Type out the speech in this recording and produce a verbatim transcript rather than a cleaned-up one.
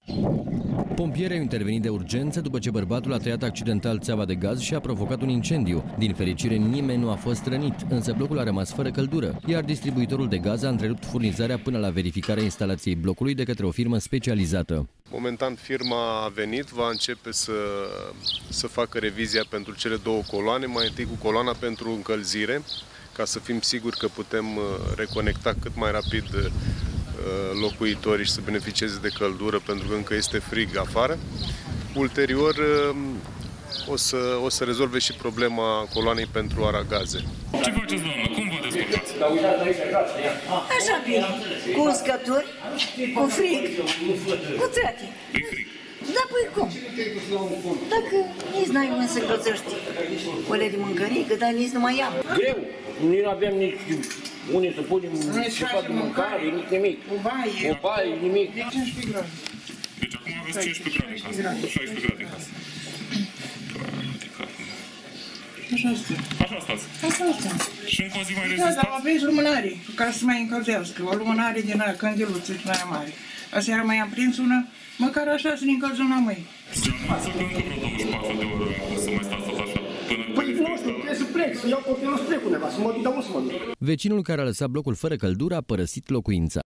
Pompierii au intervenit de urgență după ce bărbatul a tăiat accidental țeava de gaz și a provocat un incendiu. Din fericire, nimeni nu a fost rănit, însă blocul a rămas fără căldură, iar distribuitorul de gaz a întrerupt furnizarea până la verificarea instalației blocului de către o firmă specializată. Momentan firma a venit, va începe să, să facă revizia pentru cele două coloane, mai întâi cu coloana pentru încălzire, ca să fim siguri că putem reconecta cât mai rapid locuitorii și să beneficieze de căldură, pentru că încă este frig afară. Ulterior o să, o să rezolve și problema coloanei pentru aragaze. Ce faceți, doamnă? Cum vă descurcați? Așa bine, cu uscături, cu frig, cu țeate. E frig. Da, păi cum? Dacă nici n-ai unde să încălzești o lei de mâncărică, dar nici nu mai am. Greu, nici nu avem nici unde să punem ceva de mâncare, nici nimic. O baie. O baie, nimic. cincisprezece grade. Deci acum aveți cincisprezece grade în casă, șaisprezece grade în casă. Așa stă. Așa stați. Așa stă. Și încă o zi mai Da, rezistați? dar aveți lumânare, ca să mai încălzească. O lumânare din aia, candiluță din aia mare. Aseară mai am prins una, măcar așa să ne încălzim la mâini. Și anunță că încă vreo douăzeci și patru de ore să mai stați tot așa până... Păi nu știu, trebuie să plec, să iau copilul să plec undeva, să mă duc, dar nu să mă duc. Vecinul care a lăsat blocul fără căldură a părăsit locuința.